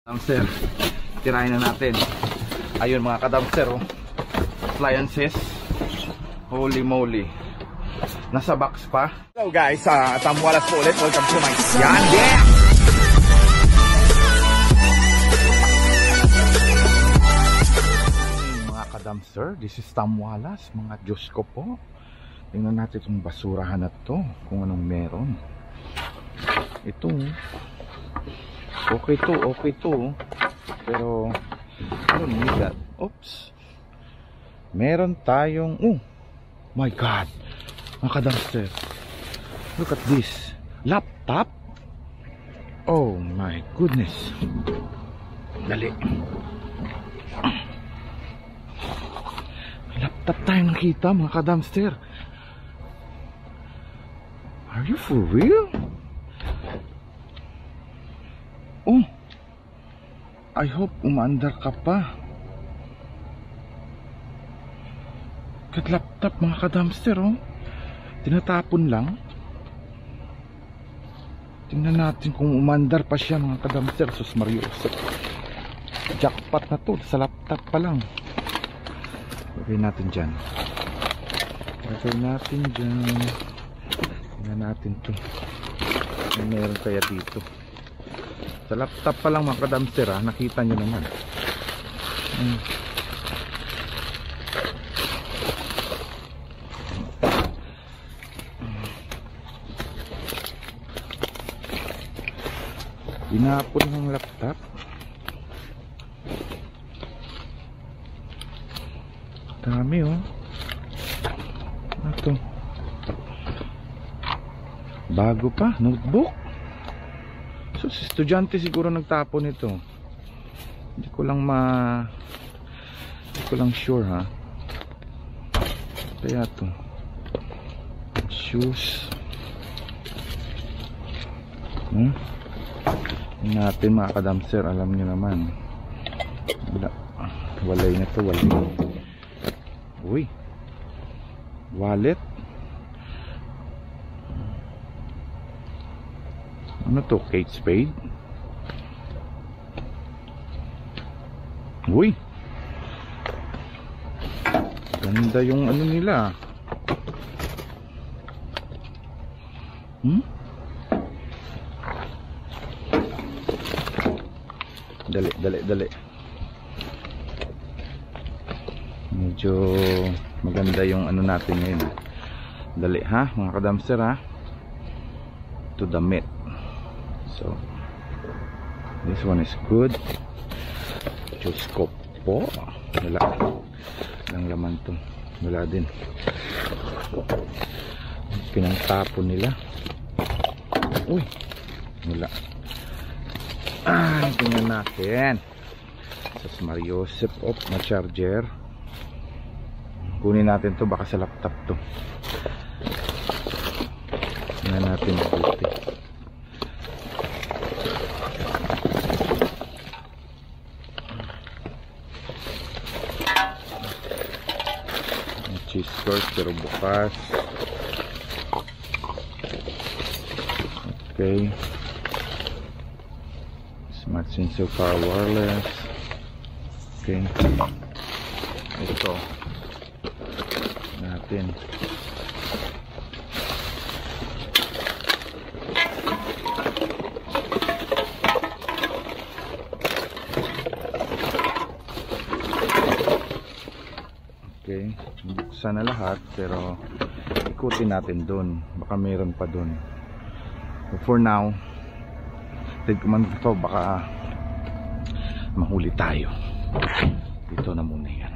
Dumpster, tirahin na natin. Ayun mga ka-dumpster, oh. Appliances. Holy moly. Nasa box pa. Hello guys, Wallace po ulit. Welcome to my channel. Yeah! Mga ka-dumpster, this is Wallace. Mga Diyos ko po. Tingnan natin itong basurahan na to. Kung anong meron. Ito. Okay to. Pero I don't need that. Oops. Meron tayong my god, mga ka-dumpster, look at this laptop. Oh my goodness. Dali. Laptop tayo nakita, mga ka-dumpster. Are you for real? Oh, I hope umaandar ka pa. Kat laptop, mga ka-dumpster, oh. Tinatapon lang. Tingnan natin kung umandar pa siya, mga ka-dumpster. Sus Marius, jackpot na to. Sa laptop pa lang. Lagay natin dyan. Tingnan natin to. Ano meron kaya dito? Sa laptop pa lang, mga ka-dumpster, nakita nyo naman. Inapon ng laptop. Dami, oh. Ito. Bago pa, notebook. So, si estudyante siguro nagtapon ito. Hindi ko lang sure, ha. Kaya to. Shoes. Natin, mga ka-dumpster, alam niyo naman. Walay na to, walay. Uy. Wallet. Ano to? Kate Spade? Uy. Ganda yung ano nila. Dali. Medyo maganda yung ano natin ngayon. Dali, ha, mga ka-dumpster, ha. To the meat. So, this one is good. Diyos ko po. Wala. Walang laman to. Wala din. Pinangtapon nila. Uy. Wala. Tingnan natin. Sus Marius, na charger. Kunin natin to, baka sa laptop to. Tingnan natin mabuti. Cheese curd pero bukas. Okay. Smart sensor para wireless. Okay. Ito natin. Okay, buksan na lahat pero ikutin natin doon, baka meron pa doon. For now, take man ito, baka mahuli tayo. Dito na muna yan.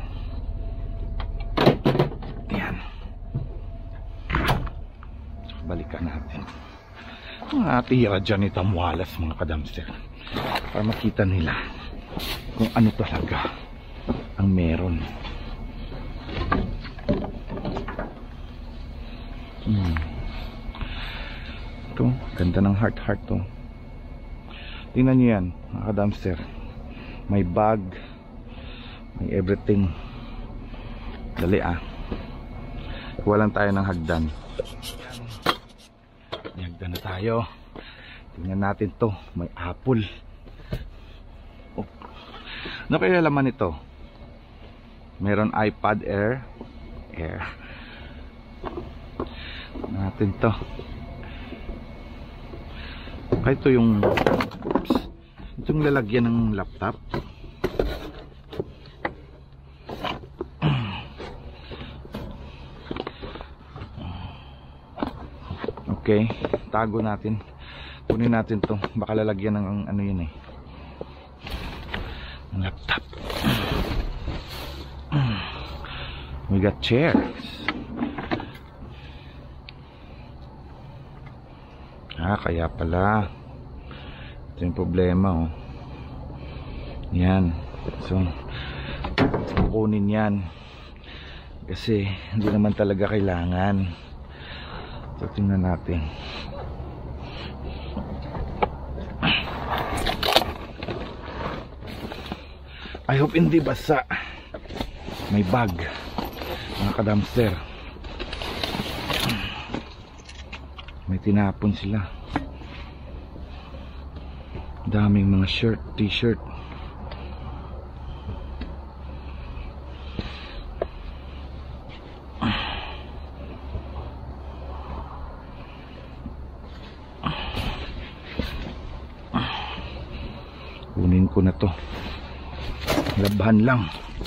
Balikan natin tira dyan itong Wallace, mga ka-dumpster, para makita nila kung ano talaga ang meron. Ito, ganda ng heart to. Tingnan nyo yan, mga ka-dumpster. May bag, may everything. Dali, kuha lang tayo ng hagdan. Nagda na tayo. Tingnan natin to. May apple. Ano kaya laman ito? Meron iPad Air. Natin to. Kaya ito yung itong lalagyan ng laptop. Okay, tago natin. Kunin natin to. Baka lalagyan ng ano yun eh, ng laptop. We got chairs. Kaya pala ito yung problema, oh. Yan. So kukunin yan kasi hindi naman talaga kailangan. So tingnan natin. I hope hindi basa. May bag, mga ka-dumpster. May tinapon sila. Daming mga shirt, t-shirt. Kunin ko na to. Labhan lang.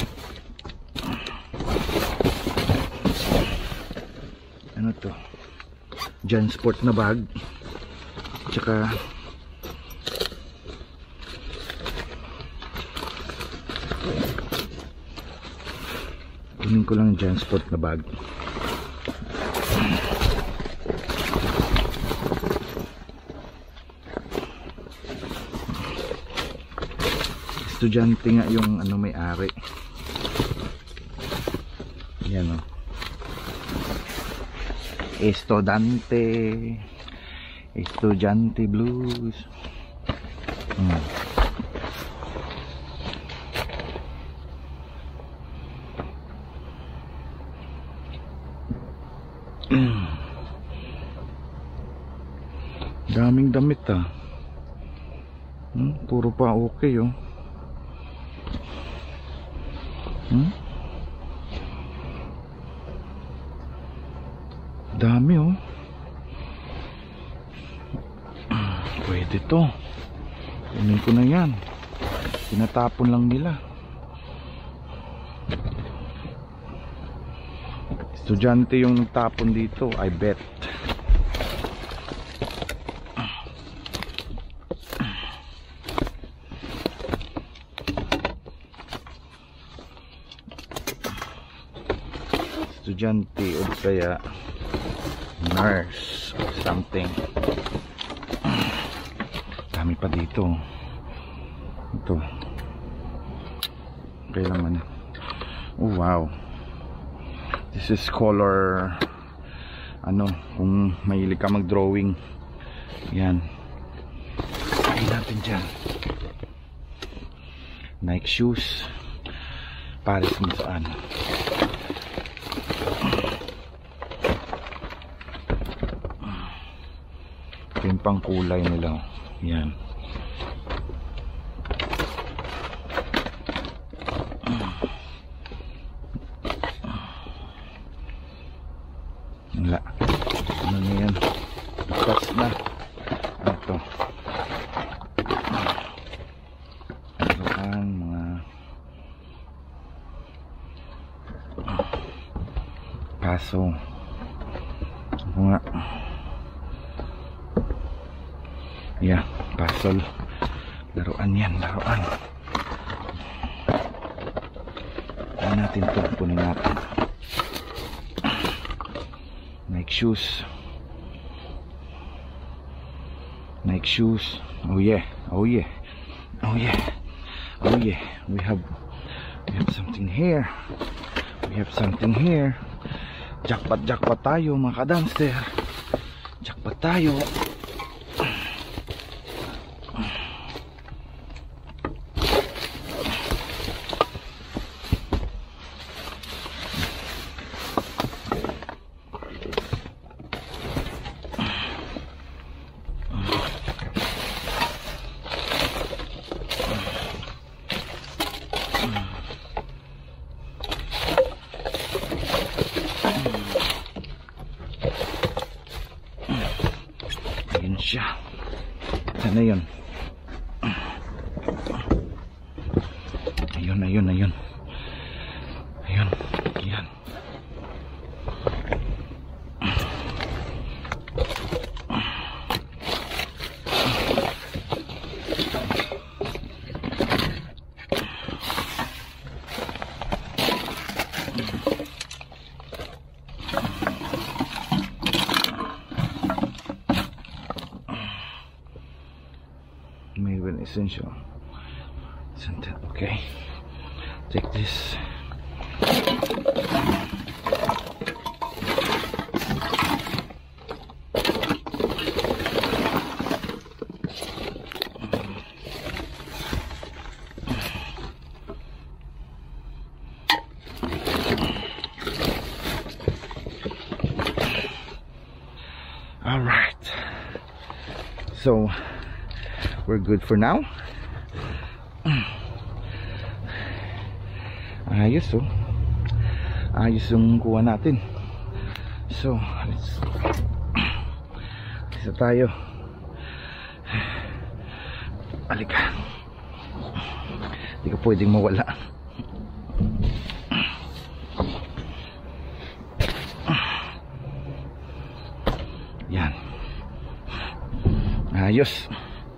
Ano to? Jansport na bag. Tsaka kunin ko lang Jansport na bag. Estudyante nga yung ano, may-ari. Yan, oh. Estudyante blues. Daming damit, puro pa okay, oh. Dami, oh. Pwede to. Kunin ko na yan. Tinatapon lang nila. Estudyante yung nagtapon dito, I bet. Estudyante o kaya nurse or something. Dami pa dito. Ito. Okay naman. Oh wow. This is color, ano, kung mahilig ka mag-drawing. Yan. Ay natin dyan. Nike shoes. Pares mo saan. Ito yung pang kulay nila. Yan. Wala. Ano na yan? Bukas na. Ito. Ito ang mga kaso. Ito nga. Yeah, puzzle. Laruan yan, laruan. Kaya natin ito, punin natin. Nike shoes. Nike shoes. Oh yeah, oh yeah, oh yeah, oh yeah. We have something here. We have something here. Jackpot, jackpot tayo, mga ka-dumpster. Jackpot tayo. siya. Sana yun. Ayun. Ayun. Yan. Maybe an essential. Isn't it? Okay. Take this. All right. So we're good for now. Ayos oh. Ayos yung kuha natin. So isa tayo. Alika. Hindi ka pwedeng mawala. Yan. Ayos.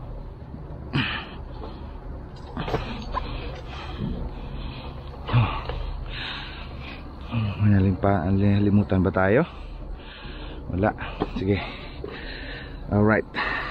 Nalimutan ba tayo? Wala. Sige. Alright.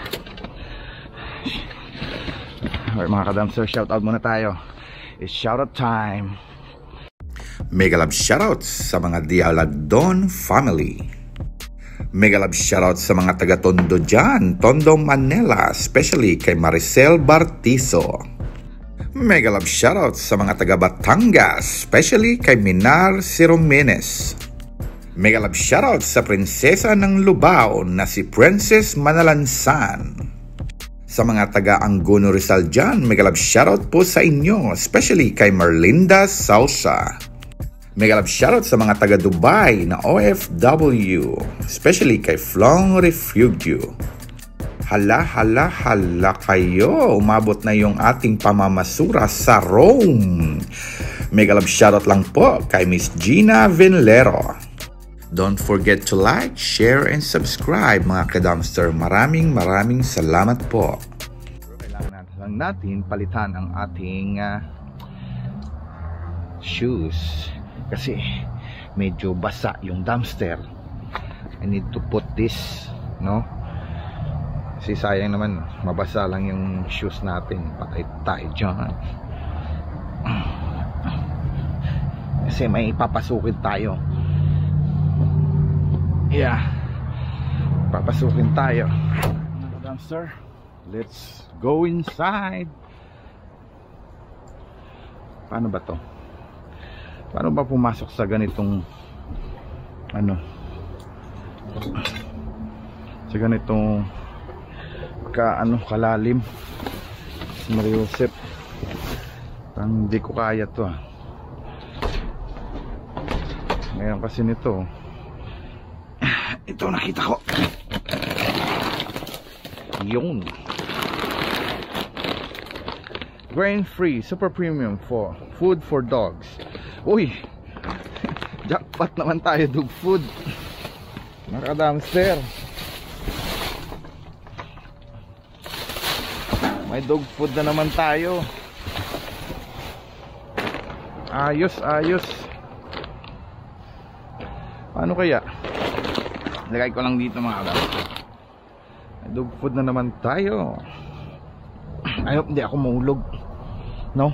Alright mga ka-dumpster, shoutout muna tayo. It's shoutout time. Mega love shoutouts sa mga Dialagdon family. Mega love shoutouts sa mga taga-Tondo dyan, Tondo, Manila, especially kay Maricel Bartizo. Mega love shoutouts sa mga taga Batangas, especially kay Minar Siromenes. Mega love shoutouts sa prinsesa ng Lubao na si Princess Manalansan. Sa mga taga Angono Rizal dyan, mega love shoutout po sa inyo, especially kay Merlinda Salsa. Mega love shoutout sa mga taga Dubai na OFW, especially kay Flong Refugio. Hala kayo, umabot na yung ating pamamasura sa Rome. Mega love shoutout lang po kay Miss Gina Venlero. Don't forget to like, share, and subscribe mga ka-dumpster. Maraming salamat po. Kailangan lang natin palitan ang ating shoes kasi medyo basa yung dumpster. I need to put this, no? Kasi sayang naman, mabasa lang yung shoes natin. Patay tayo dyan. Kasi may ipapasukin tayo. Yeah, papasukin tayo. Dumpster, let's go inside. Paano ba to? Paano ba pumasok sa ganitong sa ganitong kalalim? Si Mariusep, parang hindi ko kaya to ngayon kasi nito. Ito nakita ko. Yun. Grain free, super premium for food for dogs. Uy, jackpot naman tayo, dog food. Naka-dumpster. May dog food na naman tayo. Ayos. Paano kaya? Lagay ko lang dito mga ka-dumpster. May dog food na naman tayo. I hope hindi ako mahulog, no?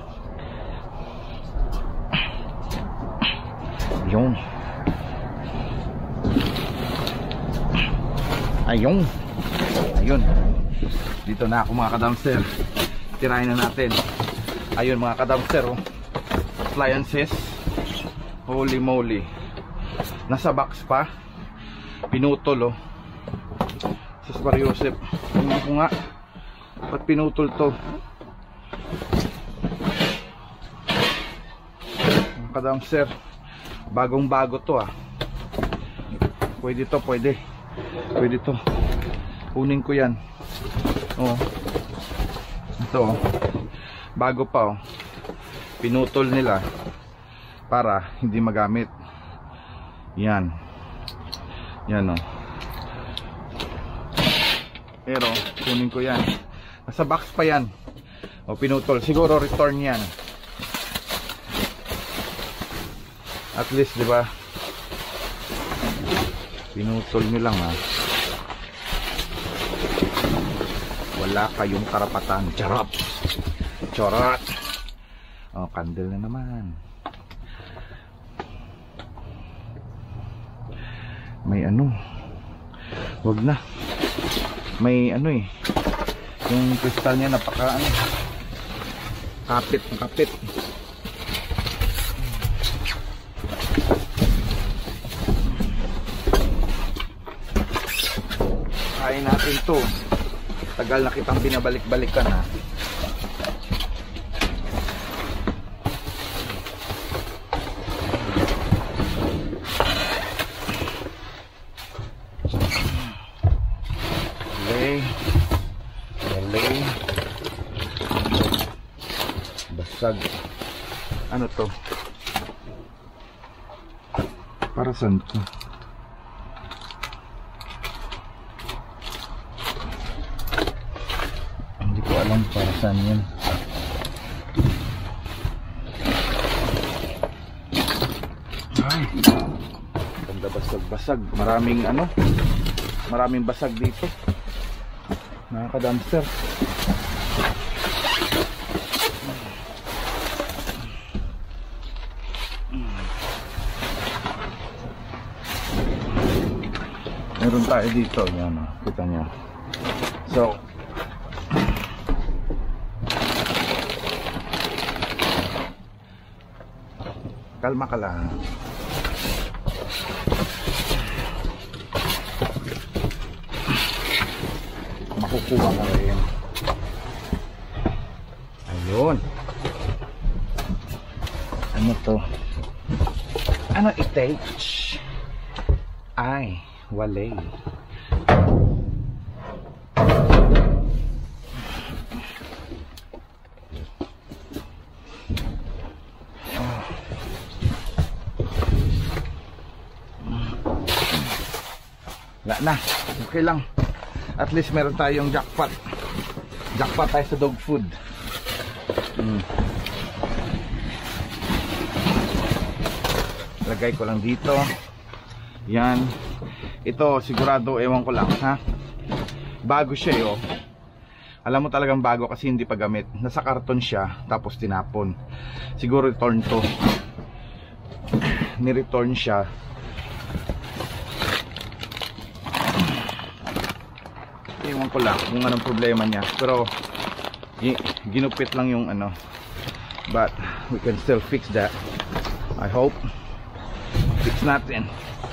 Ayun. Dito na ako mga ka-dumpster. Tirahin na natin. Ayun mga ka-dumpster, oh. Appliances. Holy moly. Nasa box pa. Pinutol, oh. Sus Mariusep, hindi ko nga ba't pinutol to. Mga ka-dumpster, bagong bago to ah. Pwede to. Kunin ko yan. Oh. Ito oh. Bago pa oh. Pinutol nila para hindi magamit. Yan. Yan oh. Pero kunin ko yan. Nasa box pa yan. O pinutol. Siguro return yan. At least, di ba? Pinutol nyo lang ha. Wala kayong karapatan. Charot. Charot. O, candle na naman. May ano. Wag na. May ano eh. Yung kristal niya napaka ano. Kapit, kapit. Kain natin to. Tagal na kitang binabalik-balikan ha. Basag. Ano to? Para saan to? Hindi ko alam para saan yan. Ay, ganda basag-basag. Maraming ano? Maraming basag dito. Nakaka-dumpster. Meron tayo dito, yan o, kita nyo. So, kalma ka lang. Makukuha ka rin. Ayun. Ano to? Ano itage? Ay, Wallace. Wala na, okay lang. At least meron tayong jackpot. Jackpot tayo sa dog food. Lagay ko lang dito. Yan. Ito sigurado, ewan ko lang ha. Bago siya yo. Alam mo talagang bago kasi hindi pa gamit. Nasa karton siya tapos tinapon. Siguro return to. Ni-return siya. Ewan ko lang kung anong problema niya. Pero ginupit lang yung ano. But we can still fix that. I hope. Fix natin.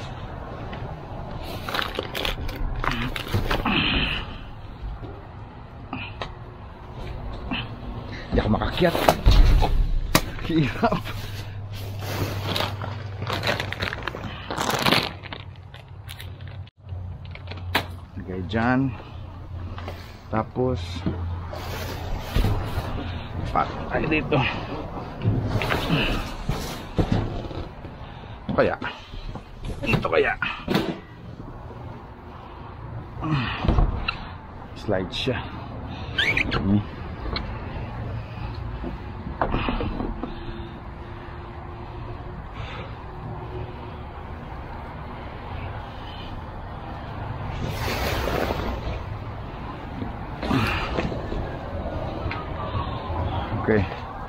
Hindi ako makakyat. Hirap. Lagay dyan. Tapos patay dito. Kaya ito kaya slide siya. Okay.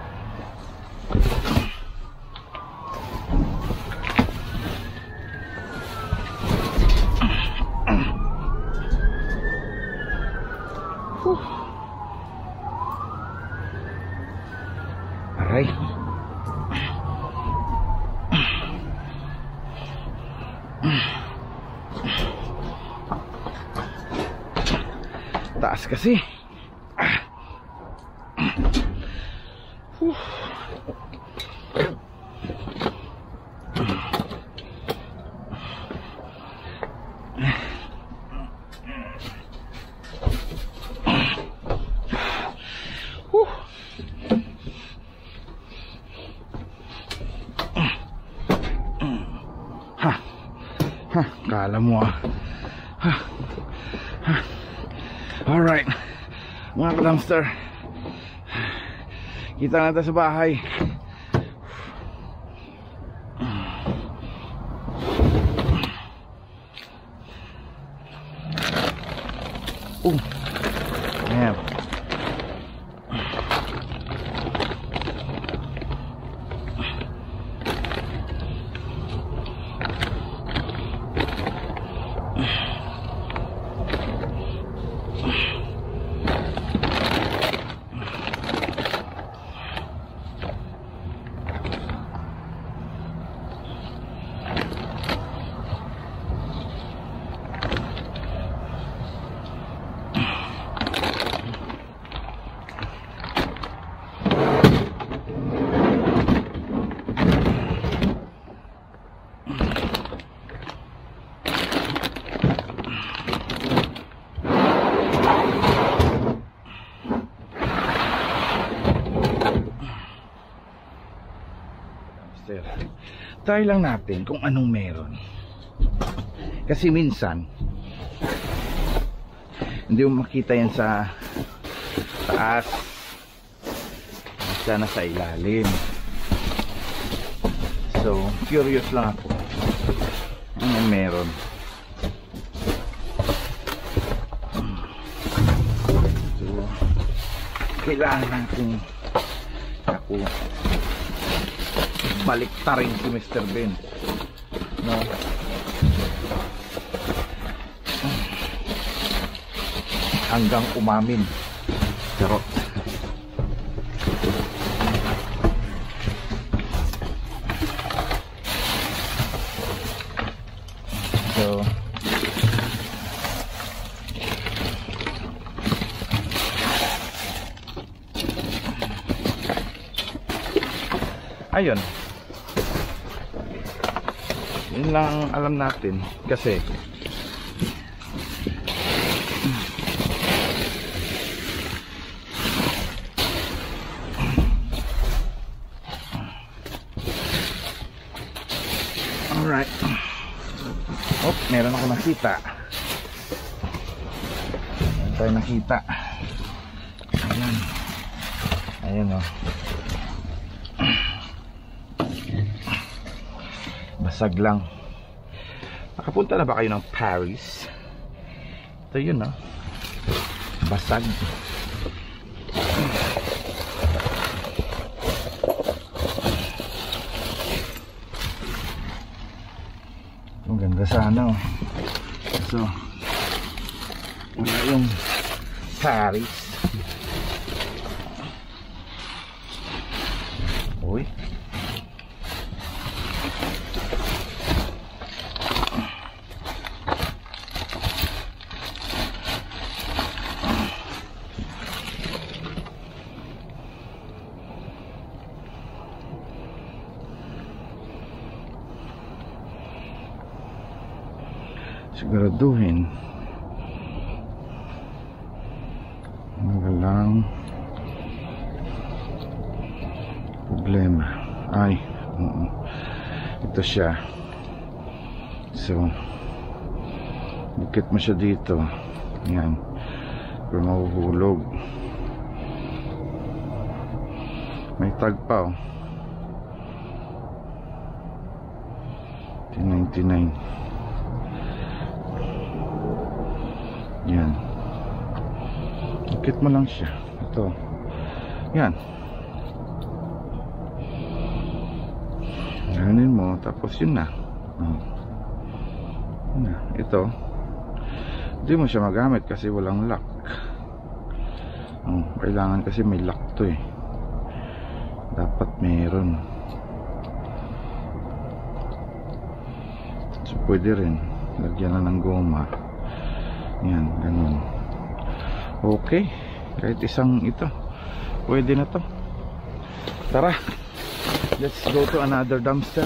Aray. Taas kasi. Ha, kala mo ah. Ha. Ha. Alright, mga ka-dumpster, kita natin sa bahay. Ayan. Try lang natin kung anong meron. Kasi minsan hindi mo makita yan sa taas, sana sa ilalim. So curious lang ako anong meron. So kailangan natin ako baliktarin si Mr. Ben, no? Hanggang umamin. Pero so ayun, yun lang alam natin kasi alright. Oh, meron ako nakita. Meron tayo nakita. Ayan. Ayan o. Basag lang. Nakapunta na ba kayo ng Paris? Ito yun, no? Basag. Ang ganda sana, oh. So wala yung Paris. Uy, siguraduhin walang problema. Ay, ito siya. So dikit mo siya dito. Yan, pero mahuhulog. May tag pa, oh. 1099. Yan, ikit mo lang siya. Ito, yan, ganin mo, tapos yun na. Yun na. Ito, hindi mo siya magamit kasi walang lock. Kailangan kasi may lock to eh. Dapat meron. So pwede rin lagyan na ng goma. Yan, ganun. Okay, kahit isang ito pwede na to. Tara, let's go to another dumpster.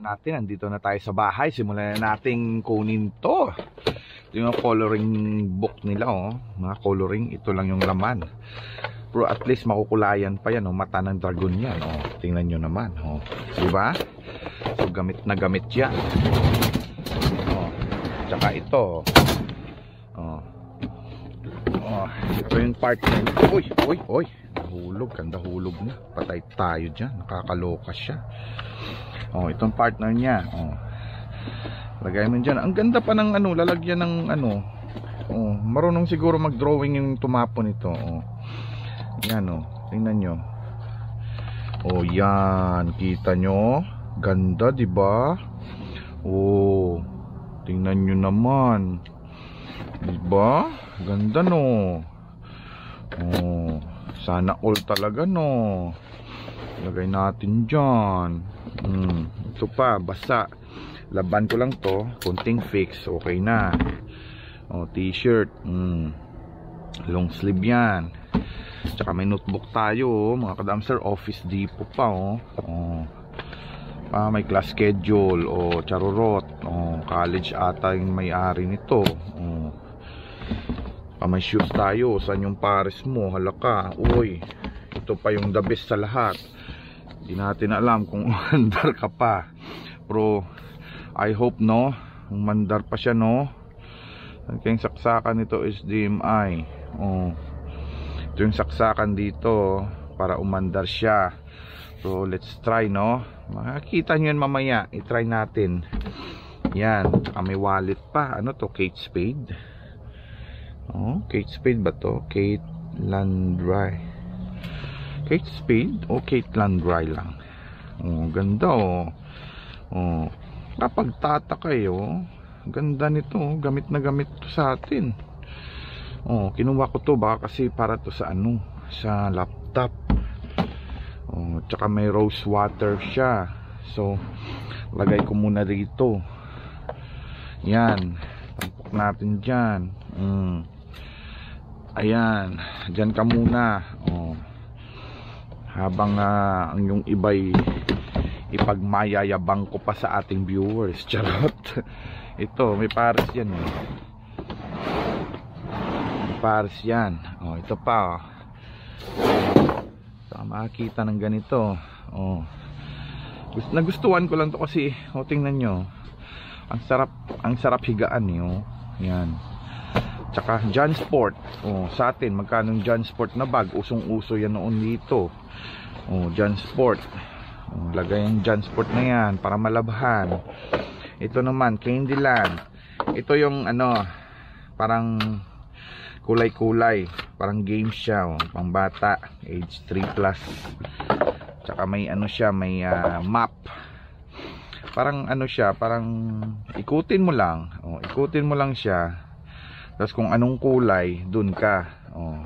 natin, andito na tayo sa bahay. Simulan na nating kunin to. Ito yung coloring book nila, oh. Mga coloring, ito lang yung laman. Pero at least makukulayan pa yan, oh. Mata ng dragon yan, oh. Tingnan nyo naman, oh. Diba? So gamit na gamit yan, oh. Tsaka ito, oh. Oh, ito yung part na ito. Uy, nahulog, ganda hulog na. Patay tayo dyan, nakakaloka siya. Oh, itong partner niya, oh. Lagay mo dyan. Ang ganda pa ng ano, lalagyan ng ano. Oh, marunong siguro mag-drawing yung tumapon ito, oh. Yan, oh. Tingnan nyo. Oh, yan, kita nyo. Ganda, di ba? Oh, tingnan nyo naman. Di ba? Ganda, no. Oh, sana all talaga, no. Lagay natin dyan. Ito pa, basa. Laban ko lang to, kunting fix, okay na. Oh, t-shirt, long sleeve yan. Tsaka may notebook tayo, oh, mga kadamster. Office Depot pa, oh. Oh. May class schedule, oh, charorot, oh, college ata yung may-ari nito, oh. May shoes tayo. Saan yung pares mo? Halaka, uy, ito pa yung the best sa lahat. Hindi natin alam kung mandar ka pa, pero I hope, no, mandar pa siya, no. Ang saksakan nito is DMI, oh. Ito yung saksakan dito para umandar siya. So let's try, no. Makikita nyo yan mamaya, i-try natin. Yan, may wallet pa. Ano to? Kate Spade. Oh, Kate Spade ba to? Kate Landry. Kate Spade o Kate Landry lang. Oh, ganda, oh. Oh, kapag tata kayo, ganda nito, gamit na gamit to sa atin. Oh, kinuha ko to baka kasi para to sa ano, sa laptop. Oh, tsaka may rose water siya. So, lagay ko muna dito. Yan, tampok natin dyan. Ayan, dyan ka muna. Oh. Habang ang yung iba'y ipagmayayabang ko pa sa ating viewers. Charot. Ito, may pares yan, eh. May pares yan. Oh, ito pa, oh. So, makakita ng ganito. Oh. Nagustuhan ko lang to kasi, oh, tingnan nyo. Ang sarap higaan, eh, oh. Yan. Tsaka John Sport, oh, sa atin magkano John Sport na bag, usong-uso yan noon dito. Oh, John Sport, oh, lagay yung John Sport na yan para malabhan. Ito naman Candyland. Ito yung ano, parang kulay-kulay, parang game siya, oh, pang bata, age 3+. Tsaka may ano siya, may map. Parang ano siya, parang ikutin mo lang, oh, ikutin mo lang siya. Tapos kung anong kulay, dun ka. Oh.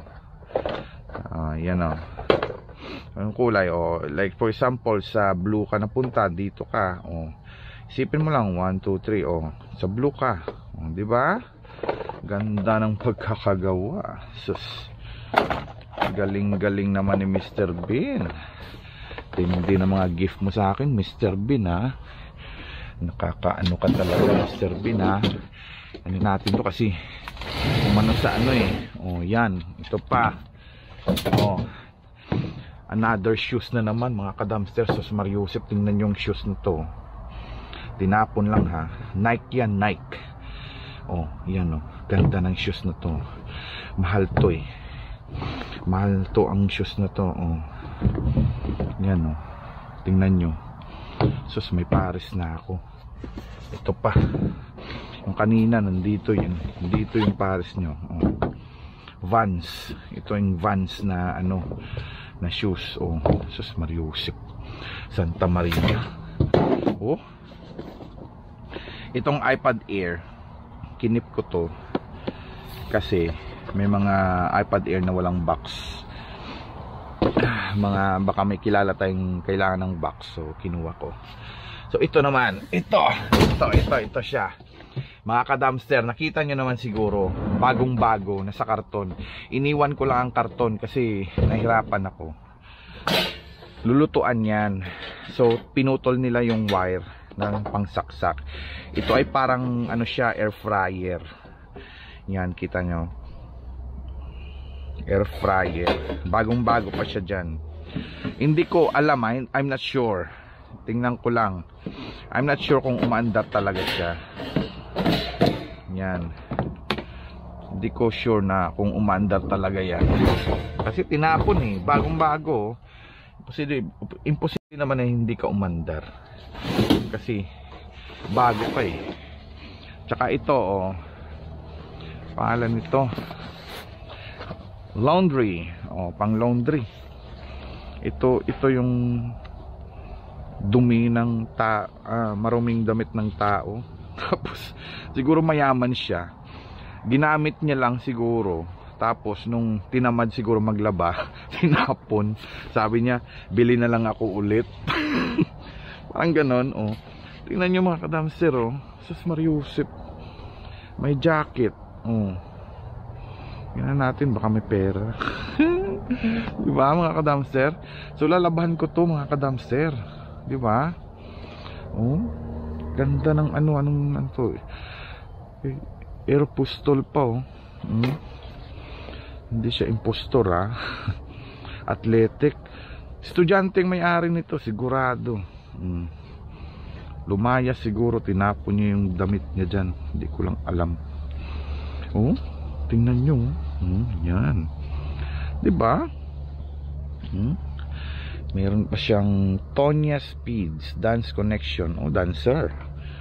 Yan, oh. Anong kulay, oh. Like for example, sa blue ka napunta, dito ka. Oh. Isipin mo lang 1, 2, 3, oh. Sa blue ka. Oh, 'di ba? Ganda ng pagkakagawa. Sus. Galing-galing naman ni Mr. Bean. Tindi na mga gift mo sa akin, Mr. Bean, ha. Nakakaano ka talaga, Mr. Bean, ha. Ano natin to kasi umano sa ano, eh. Oh, yan. Ito pa. Oh. Another shoes na naman, mga kadamster. Sus Mariusip, tingnan yung shoes na to. Tinapon lang, ha. Nike yan, Nike. Oh, yan, oh. Ganda ng shoes na to. Mahal to, eh. Mahal to ang shoes na to, oh. Yan, oh. Tingnan nyo. Sus, may pares na ako. Ito pa. Yung kanina nandito yun, dito yung pares nyo, oh. Vans, ito yung Vans na ano, na shoes, oh. Sus Mariusip, Santa Maria. Oh, itong iPad Air, kinip ko to kasi may mga iPad Air na walang box. Baka may kilala tayong kailangan ng box, so kinuha ko. So ito naman, ito siya. Mga ka-dumpster, nakita nyo naman siguro, bagong-bago, nasa karton. Iniwan ko lang ang karton kasi nahirapan ako. Lulutuan yan. So, pinutol nila yung wire. ng pangsaksak. Ito ay parang ano siya, air fryer. Yan, kita nyo, air fryer, bagong bago pa siya dyan. Hindi ko alam, I'm not sure, tingnan ko lang. I'm not sure kung umaandar talaga siya. Yan, hindi ko sure na kung umaandar talaga yan, kasi tinapon eh, bagong bago. Imposible naman na hindi ka umandar kasi bago pa eh. Tsaka ito, oh, pangalan nito, laundry, oh, pang laundry. Ito yung dumi ng maruming damit ng tao. Tapos siguro mayaman siya, ginamit niya lang siguro. Tapos nung tinamad siguro maglaba, tinapon. Sabi niya, bili na lang ako ulit. Parang ganon, oh. Tingnan niyo mga kadamster, oh. Sus Mariusip, may jacket, oh. Tingnan natin, baka may pera. Diba mga kadamster? So lalabahan ko to mga kadamster, diba? Oh, ganda ng anong to, air pistol pa, oh. Hindi siya impostor, ha. Athletic. Estudyanteng may-ari nito sigurado. Lumaya siguro, tinapon niya yung damit niya dyan. Hindi ko lang alam. Oh, tingnan nyo. Yan, diba? Meron pa siyang Tonya Speeds Dance Connection. Oh, dancer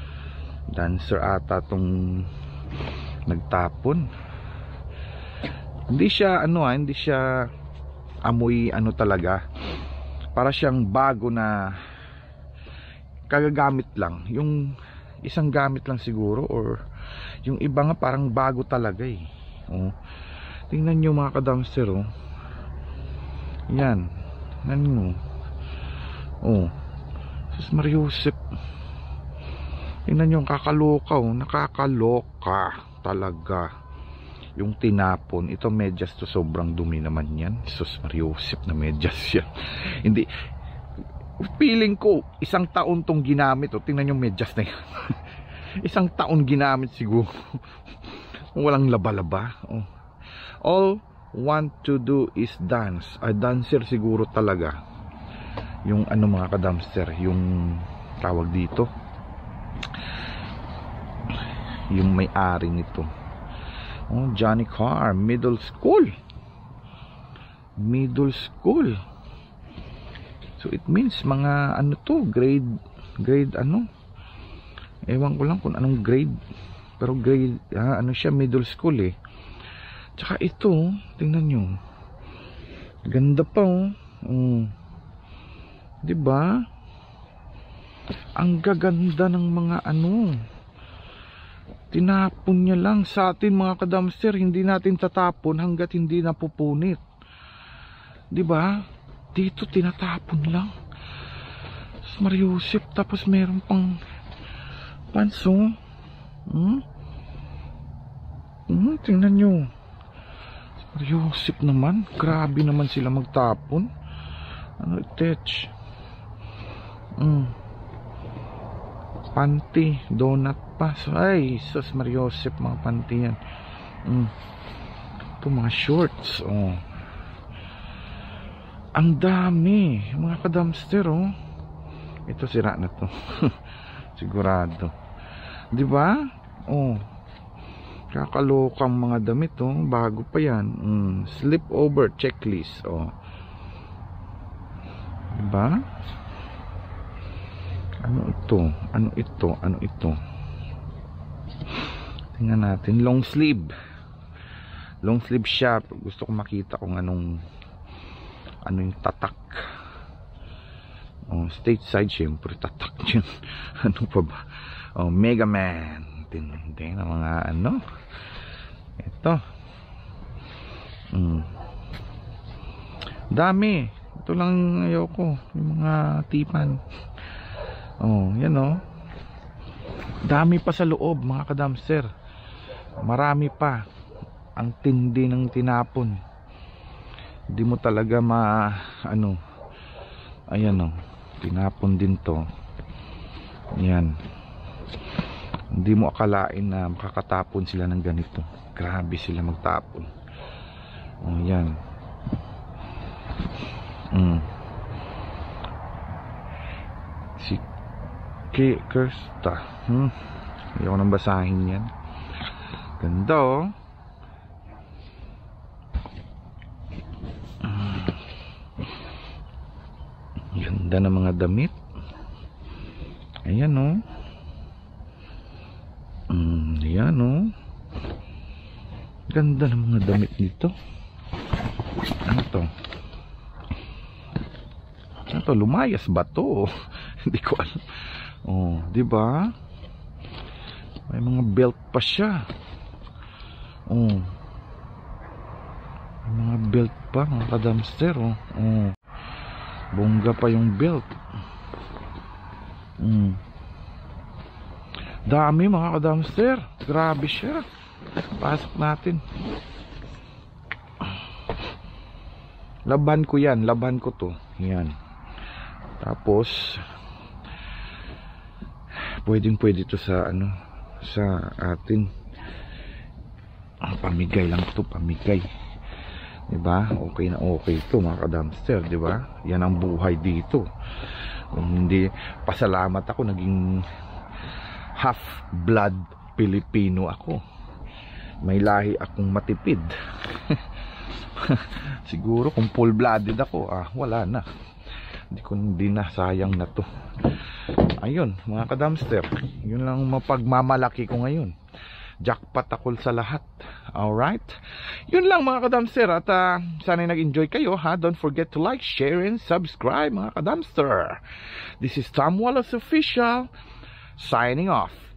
ata tong nagtapon. Hindi siya hindi siya amoy talaga. Para siyang bago na kagagamit lang. Yung isang gamit lang siguro, or yung iba nga parang bago talaga eh. Oh. Tingnan niyo mga kadamster, oh. Yan. Ano? Oh. Sus Mariusip. Tingnan niyo, kakaloka, oh. Nakakaloka talaga. Yung tinapon, ito medyas to, sobrang dumi naman yan. Sus Mariusip na medyas yan. Hindi, feeling ko isang taon tong ginamit, oh. Tingnan yung medyas na yan. Isang taon ginamit siguro. Walang laba-laba, oh. All want to do is dance. Dancer siguro talaga yung mga kadamster, yung tawag dito, yung may-ari nito. Oh, Johnny Carr, middle school. So it means mga to, grade ewan ko lang kung anong grade, pero grade, siya, middle school eh. Tsaka ito, tingnan nyo, ganda pa, oh. Diba? Ang gaganda ng mga tinapon niya lang. Sa atin mga kadamster, hindi natin tatapon hanggat hindi napupunit, diba? Dito tinatapon lang. Mariusip, tapos meron pang panso. Tingnan nyo, Mariusip naman, grabe naman sila magtapon. Attach. Panty, donut pa. So, ay, sus Mariusip, mga panty yan. Ito mga shorts, oh. Ang dami mga kadamster, oh. Ito sira na to. Sigurado, diba? Oh, kakalokang mga damit, oh. Bago pa yan. Slip over checklist, oh. Diba? Ano ito? Tingnan natin. Long sleeve siya. Gusto ko makita kung anong yung tatak. Oh, stateside, syempre tatak yun. Ano pa ba? Oh, Mega Man. Tindi na mga ito. Dami. Ito lang ayoko, yung mga tipan. Oh, yan, oh. Dami pa sa loob mga kadamster. Marami pa. Ang tindi ng tinapon. Hindi mo talaga ayan, oh. Tinapon din to. Yan. Hindi mo akalain na makakatapon sila ng ganito. Grabe sila magtapon. Yan. Si Kirsta. Ayoko nang basahin yan. Ganda oh. Ganda ng mga damit. Ayan oh. Ayan oh. Ganda ng mga damit dito. Ano to? Ano to? Lumayas ba to? Hindi ko alam. Oh, di ba? May mga belt pa siya. Oh. May mga belt pa, mga kadamster oh. Oh. Bongga pa yung belt. Dami mga kadamster. Grabe siya. Pasok natin. Laban ko yan. Laban ko to. Yan. Tapos pwede to sa ano, sa atin. Pamigay lang to. Pamigay. Diba? Okay na okay to mga kadamster, diba? Yan ang buhay dito. Kung hindi, pasalamat ako, naging half blood Pilipino ako. May lahi akong matipid. Siguro kung full blooded ako, wala na. Hindi na, sayang na to. Ayun mga kadamster, yun lang mapagmamalaki ko ngayon. Jackpot ako sa lahat. Alright, yun lang mga kadamster. At sana nag-enjoy kayo ha. Don't forget to like, share, and subscribe mga kadamster. This is Wallace Official signing off.